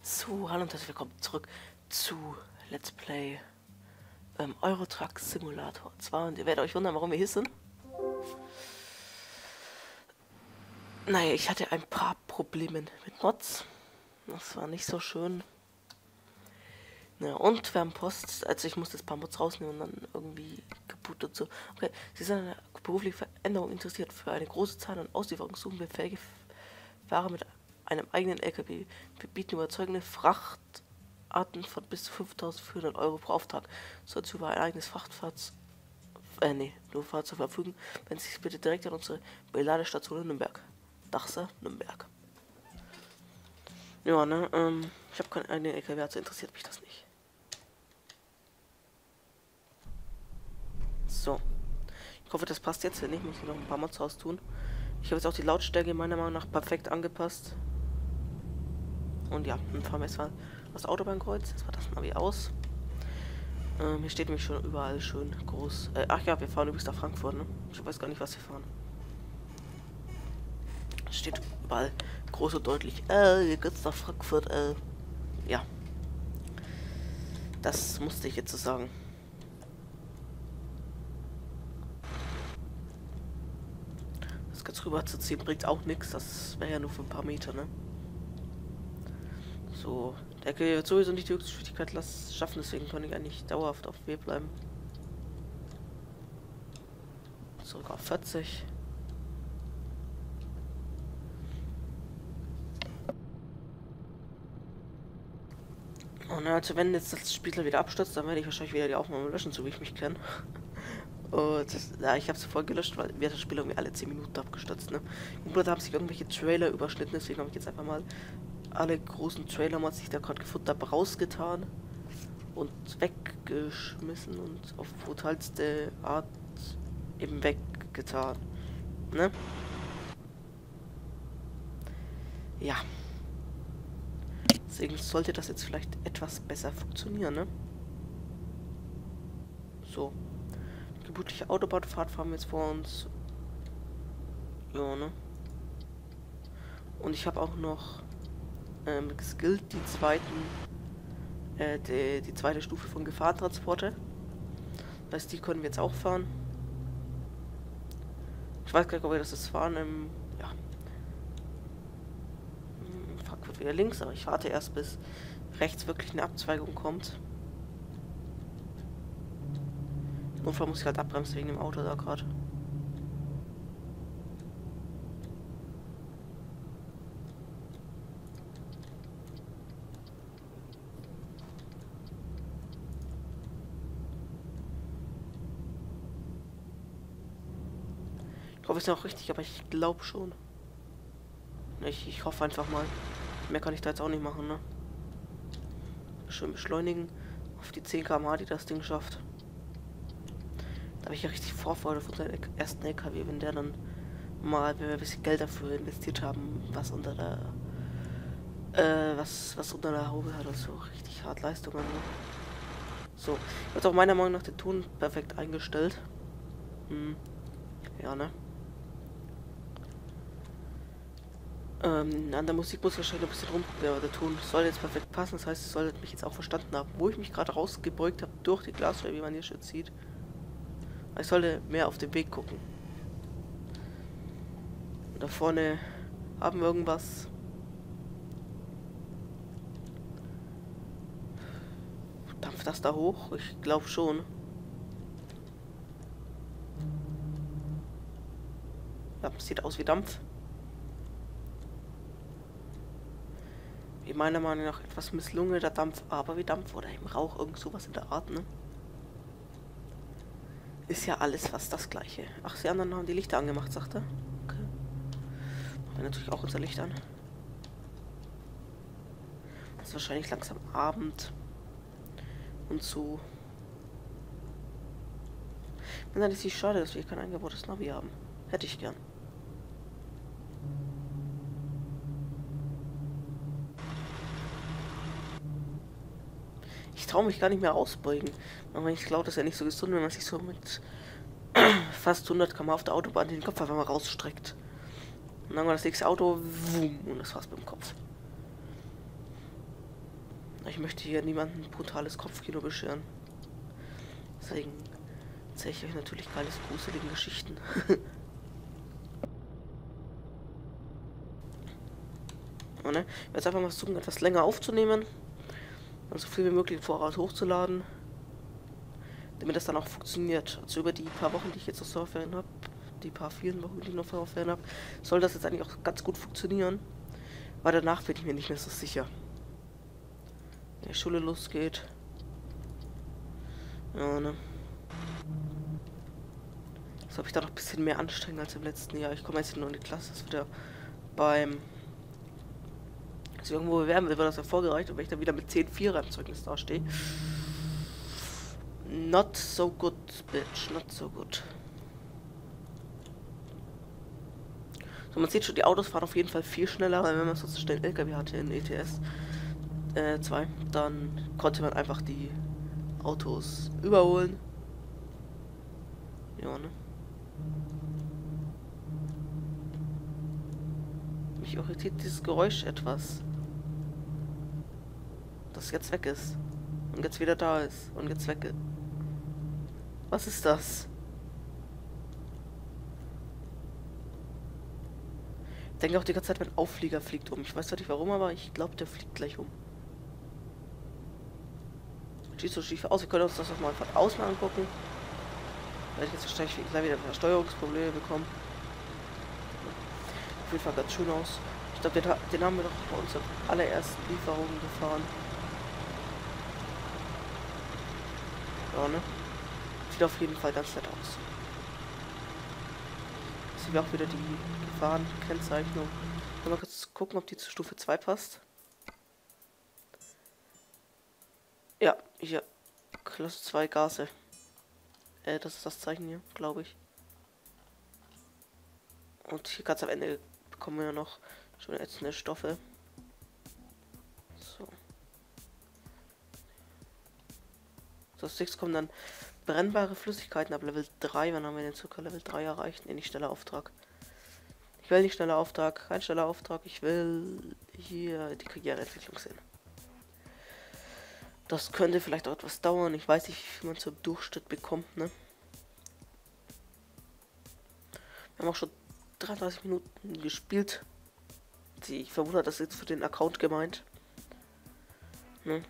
So, hallo und herzlich willkommen zurück zu Let's Play Euro Truck Simulator 2. Und ihr werdet euch wundern, warum wir hier sind. Naja, ich hatte ein paar Probleme mit Mods. Das war nicht so schön. Ja, und wir haben Post, also ich musste ein paar Mods rausnehmen und dann irgendwie gebootet und so. Okay, Sie sind an einer beruflichen Veränderung interessiert. Für eine große Zahl an Auslieferungen suchen wir fähige Fahrer mit einem eigenen LKW. Wir bieten überzeugende Frachtarten von bis zu 5.400 Euro pro Auftrag. Sollten Sie über ein eigenes Frachtfahrzeug, nur Fahrzeug verfügen, wenden Sie sich bitte direkt an unsere Beladestation in Nürnberg. Dachser, Nürnberg. Ja, ne, ich habe keinen eigenen LKW, also interessiert mich das nicht. So. Ich hoffe, das passt jetzt, wenn nicht, muss ich noch ein paar Mods raus tun. Ich habe jetzt auch die Lautstärke meiner Meinung nach perfekt angepasst. Und ja, dann fahren wir jetzt mal das Autobahnkreuz. Jetzt war das Navi aus. Hier steht nämlich schon überall schön groß. Ach ja, wir fahren übrigens nach Frankfurt, ne? Ich weiß gar nicht, was wir fahren. Es steht überall groß und deutlich. Hier geht's nach Frankfurt, ja. Das musste ich jetzt so sagen. Das ganz rüber zu ziehen bringt auch nichts. Das wäre ja nur für ein paar Meter, ne? So, der LKW wird sowieso nicht die Höchstgeschwindigkeit schaffen, deswegen kann ich eigentlich dauerhaft auf W bleiben. Zurück auf 40. Und also wenn jetzt das Spiel wieder abstürzt, dann werde ich wahrscheinlich wieder die Aufnahme löschen, so wie ich mich kenne. Und ja, ich habe es voll gelöscht, weil mir das Spiel irgendwie alle 10 Minuten abgestürzt, ne? Und da haben sich irgendwelche Trailer überschnitten, deswegen habe ich jetzt einfach mal alle großen Trailer-Mods, die ich da gerade gefunden habe, rausgetan und weggeschmissen und auf brutalste Art eben weggetan, ne? Ja. Deswegen sollte das jetzt vielleicht etwas besser funktionieren, ne? So. Die gemütliche Autobahnfahrt fahren wir jetzt vor uns. Ja, ne? Und ich habe auch noch geskillt die zweite Stufe von Gefahrtransporte. Das heißt, die können wir jetzt auch fahren. Ich weiß gar nicht, ob wir das jetzt fahren. Ja. Frankfurt wieder links, aber ich warte erst, bis rechts wirklich eine Abzweigung kommt. Im Notfall muss ich halt abbremsen wegen dem Auto da gerade. Ich hoffe, es ist auch richtig, aber ich glaube schon. Ich hoffe einfach mal. Mehr kann ich da jetzt auch nicht machen, ne? Schön beschleunigen. Auf die 10 km/h, die das Ding schafft. Da habe ich ja richtig Vorfreude von seinem ersten LKW, wenn der dann mal, wenn wir ein bisschen Geld dafür investiert haben, was unter der was unter der Haube hat, also richtig hart Leistungen. Ne? So, jetzt auch meiner Meinung nach den Ton perfekt eingestellt. Ja, ne? An der Musik muss ich wahrscheinlich ein bisschen rumgucken, aber der Ton soll jetzt perfekt passen. Das heißt, ihr solltet mich jetzt auch verstanden haben, wo ich mich gerade rausgebeugt habe durch die Glasscheibe, wie man hier schon sieht. Ich sollte mehr auf den Weg gucken. Da vorne haben wir irgendwas. Dampft das da hoch? Ich glaube schon. Ja, sieht aus wie Dampf. Wie meiner Meinung nach etwas misslungener Dampf, aber wie Dampf oder im Rauch, irgend sowas in der Art, ne? Ist ja alles fast das gleiche. Ach, die anderen haben die Lichter angemacht, sagt er. Okay. Machen wir natürlich auch unser Licht an. Es ist wahrscheinlich langsam Abend. Und so. Und dann ist es schade, dass wir kein eingebautes Navi haben. Hätte ich gern. Ich traue mich gar nicht mehr ausbeugen. Aber ich glaube, das ist ja nicht so gesund, wenn man sich so mit fast 100 km auf der Autobahn den Kopf einfach mal rausstreckt. Und dann war das nächste Auto, wumm, und das war's mit dem Kopf. Ich möchte hier niemandem brutales Kopfkino bescheren. Deswegen erzähle ich euch natürlich keine gruseligen Geschichten. Und, ne? Ich werde jetzt einfach mal versuchen, etwas länger aufzunehmen. Und so viel wie möglich im Voraus hochzuladen. Damit das dann auch funktioniert. Also über die paar Wochen, die ich jetzt noch Sommerferien habe, die paar vielen Wochen, die ich noch Sommerferien habe, soll das jetzt eigentlich auch ganz gut funktionieren. Weil danach bin ich mir nicht mehr so sicher. Wenn die Schule losgeht. Ja, ne? Das habe ich da noch ein bisschen mehr anstrengen als im letzten Jahr. Ich komme jetzt nur in die Klasse. Das wird ja beim... Also irgendwo bewerben will, wird das ja vorgereicht. Und wenn ich dann wieder mit 10,4 im Zeugnis dastehe. Not so good, bitch. Not so good. So, man sieht schon, die Autos fahren auf jeden Fall viel schneller, weil wenn man so schnell LKW hatte in ETS 2, dann konnte man einfach die Autos überholen. Ja, ne? Mich irritiert dieses Geräusch etwas. Das jetzt weg ist. Und jetzt wieder da ist. Und jetzt weg ist. Was ist das? Ich denke auch die ganze Zeit, mein Aufflieger fliegt um. Ich weiß zwar nicht warum, aber ich glaube, der fliegt gleich um. Sieht so schief aus. Wir können uns das auch mal von außen angucken. Werde ich jetzt wahrscheinlich gleich wieder Steuerungsprobleme bekommen. Auf jeden Fall ganz schön aus. Ich glaube, den haben wir doch bei unserer allerersten Lieferung gefahren. Ja, ne? Sieht auf jeden Fall ganz nett aus. Jetzt sehen wir auch wieder die Gefahrenkennzeichnung. Mal kurz gucken, ob die zur Stufe 2 passt. Ja, hier. Klasse 2 Gase. Das ist das Zeichen hier, glaube ich. Und hier ganz am Ende bekommen wir noch schon ätzende Stoffe. So. Das 6 kommen dann brennbare Flüssigkeiten ab Level 3. Wann haben wir denn circa Level 3 erreicht? Ne, nicht schneller Auftrag. Ich will nicht schneller Auftrag, kein schneller Auftrag. Ich will hier die Karriereentwicklung sehen. Das könnte vielleicht auch etwas dauern. Ich weiß nicht, wie viel man zum Durchschnitt bekommt, ne? Wir haben auch schon 33 Minuten gespielt. Ich vermute, das ist jetzt für den Account gemeint. Ne?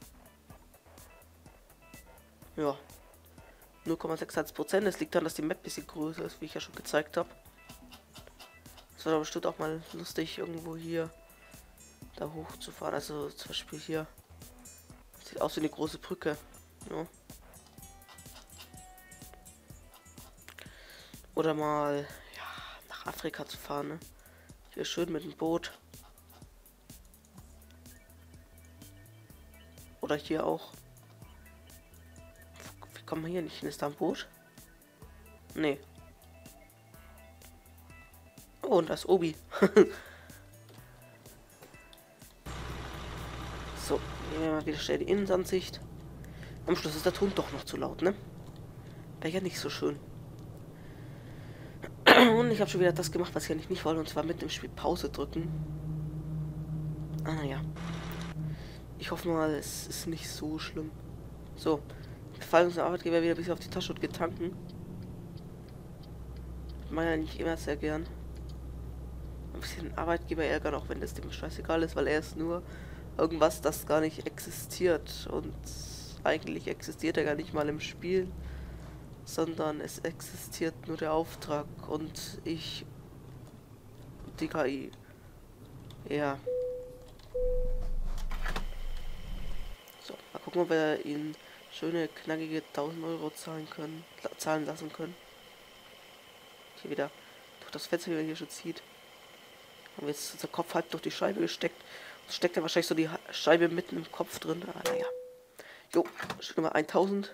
Ja. 0,61%. Das liegt daran, dass die Map ein bisschen größer ist, wie ich ja schon gezeigt habe. Es wird aber bestimmt auch mal lustig, irgendwo hier da hoch zu fahren. Also zum Beispiel hier. Sieht aus wie eine große Brücke. Ja. Oder mal ja, nach Afrika zu fahren. Ne? Hier schön mit dem Boot. Oder hier auch. Wie kommen wir hier nicht hin? Ist da ein Boot? Nee. Oh, und das ist Obi. So, hier mal wieder schnell die Innenansicht. Am Schluss ist der Ton doch noch zu laut, ne? Wäre ja nicht so schön. Und ich habe schon wieder das gemacht, was ich eigentlich nicht wollte, und zwar mit dem Spiel Pause drücken. Ah, naja. Ich hoffe mal, es ist nicht so schlimm. So, wir fallen uns der Arbeitgeber wieder ein bisschen auf die Tasche und gehen tanken. Ich mache ja nicht immer sehr gern. Ein bisschen den Arbeitgeber ärgern, auch wenn das dem scheißegal ist, weil er ist nur irgendwas, das gar nicht existiert. Und eigentlich existiert er gar nicht mal im Spiel, sondern es existiert nur der Auftrag und ich, die KI. Ja. So, mal gucken, ob wir ihn schöne, knackige 1000 Euro zahlen lassen können. Hier wieder durch das Fenster, wie man hier schon sieht. Haben wir jetzt unser Kopf halb durch die Scheibe gesteckt. Und steckt ja wahrscheinlich so die Scheibe mitten im Kopf drin. Ah, naja. Jo, schon mal 1000.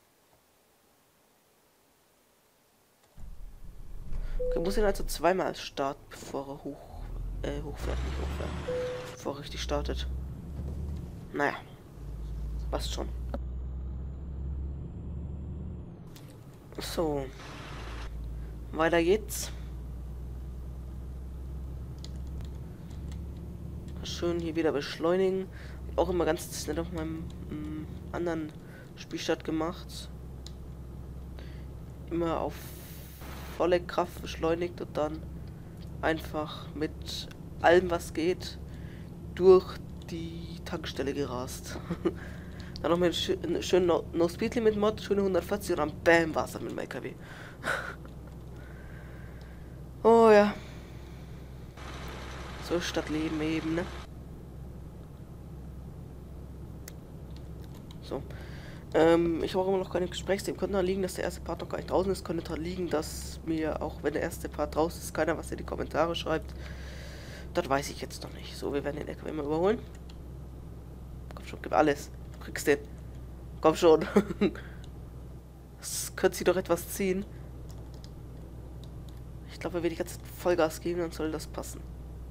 Okay, muss ihn also zweimal starten, bevor er hochfährt, bevor er richtig startet. Naja, passt schon. So, weiter geht's. Schön hier wieder beschleunigen. auch immer ganz nett auf meinem anderen Spielstart gemacht. Immer auf volle Kraft beschleunigt und dann einfach mit allem, was geht, durch die Tankstelle gerast. Dann noch mit einem schönen No-Speed-Limit-Mod, schöne 140 und dann BAM war es dann mit dem LKW. Oh ja. So ist Stadtleben eben, ne? So. Ich habe auch immer noch keine Gesprächsthemen. Könnte daran liegen, dass der erste Part noch gar nicht draußen ist. Könnte daran liegen, dass mir, auch wenn der erste Part draußen ist, keiner was in die Kommentare schreibt. Das weiß ich jetzt noch nicht. So, wir werden den LKW mal überholen. Komm schon, gib alles. Du kriegst den. Komm schon. Das könnte sie doch etwas ziehen. Ich glaube, wenn wir die ganze Vollgas geben, dann soll das passen.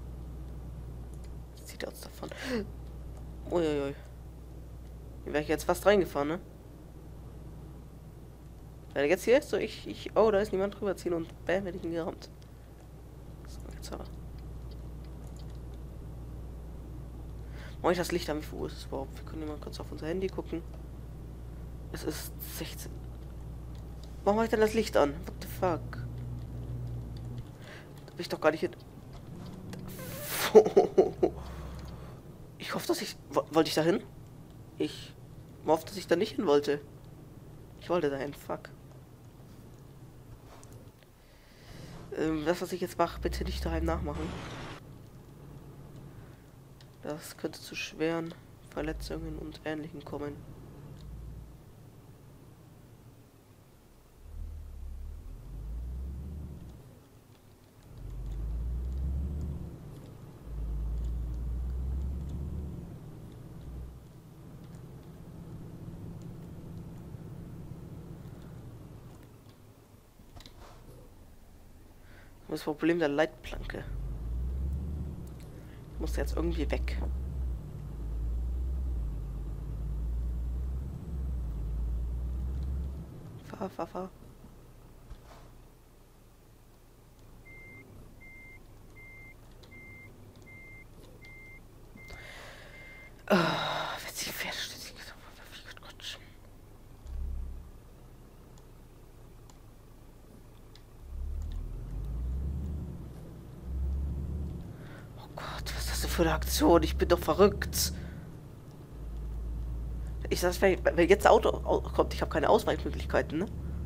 Das zieht er uns davon. Uiuiui. Hier wäre ich jetzt fast reingefahren, ne? Wenn er jetzt hier ist, so oh, da ist niemand drüber ziehen und bam, werde ich ihn gerammt. So, jetzt aber. Mach ich das Licht an, wie viel Uhr ist es überhaupt? Wir können mal kurz auf unser Handy gucken. Es ist 16. Warum mache ich denn das Licht an? What the fuck? Da bin ich doch gar nicht hin. Ich hoffe, dass ich... Wollte ich da hin? Ich hoffe, dass ich da nicht hin wollte. Ich wollte da hin, fuck. Das, was ich jetzt mache, bitte nicht daheim nachmachen. Das könnte zu schweren Verletzungen und Ähnlichem kommen. Das Problem der Leitplanke. Ich muss jetzt irgendwie weg. Fahr. Wenn sie fährt, steht sie. Gott. Oh Gott, was ist das denn für eine Aktion? Ich bin doch verrückt. Ich sag, wenn jetzt ein Auto kommt, ich habe keine Ausweichmöglichkeiten, ne?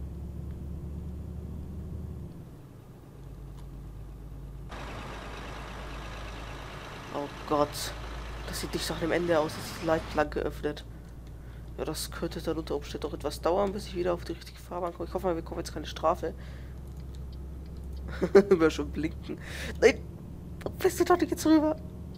Oh Gott. Das sieht nicht nach dem Ende aus, dass die Leitplanke öffnet. Ja, das könnte dann unter Umständen doch etwas dauern, bis ich wieder auf die richtige Fahrbahn komme. Ich hoffe mal, wir bekommen jetzt keine Strafe. Wir schon blinken. Nein! Bist du doch nicht jetzt rüber?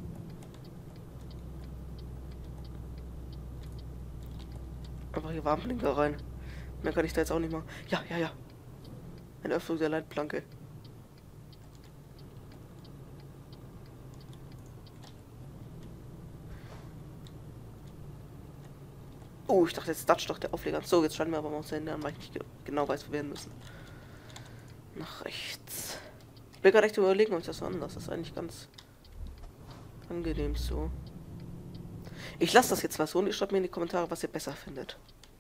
Einfach hier Warnblinker rein. Mehr kann ich da jetzt auch nicht machen. Ja. Eine Öffnung der Leitplanke. Oh, ich dachte, jetzt datscht doch der Aufleger. So, jetzt scheinen wir aber mal auseinander, weil ich nicht genau weiß, wo wir hin müssen. Nach rechts. Ich bin gerade echt überlegen, ob ich das so anders. Das ist eigentlich ganz angenehm so. Ich lasse das jetzt mal so und ihr schreibt mir in die Kommentare, was ihr besser findet.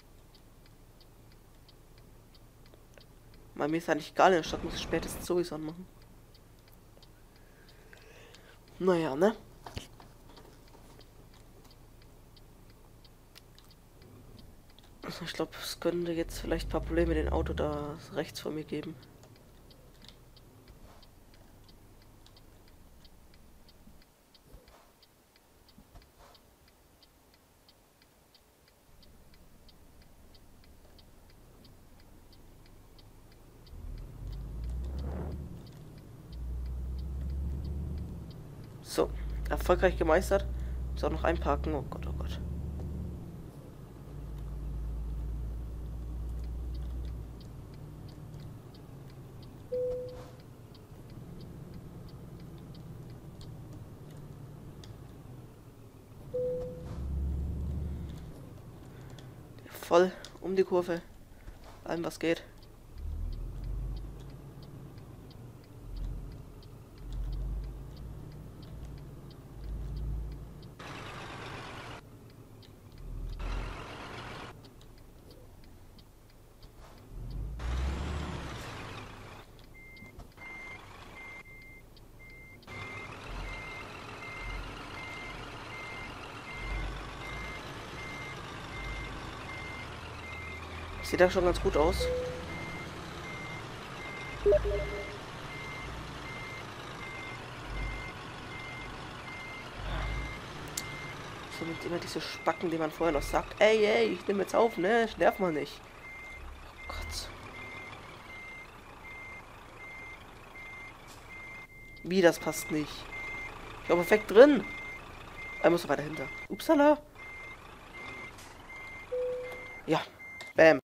Weil mir ist eigentlich egal, in der Stadt muss ich spätestens sowieso anmachen. Naja, ne? Also ich glaube, es könnte jetzt vielleicht ein paar Probleme mit dem Auto da rechts vor mir geben. So, erfolgreich gemeistert. Muss auch noch einparken. Oh Gott, oh Gott. Voll um die Kurve. Allem was geht. Sieht da schon ganz gut aus. So mit immer diese Spacken, die man vorher noch sagt. Ey, ich nehme jetzt auf, ne? Ich nerv mal nicht. Oh Gott. Wie, das passt nicht. Ich war perfekt drin. Er muss weiter hinter. Upsala. Ja. Bam.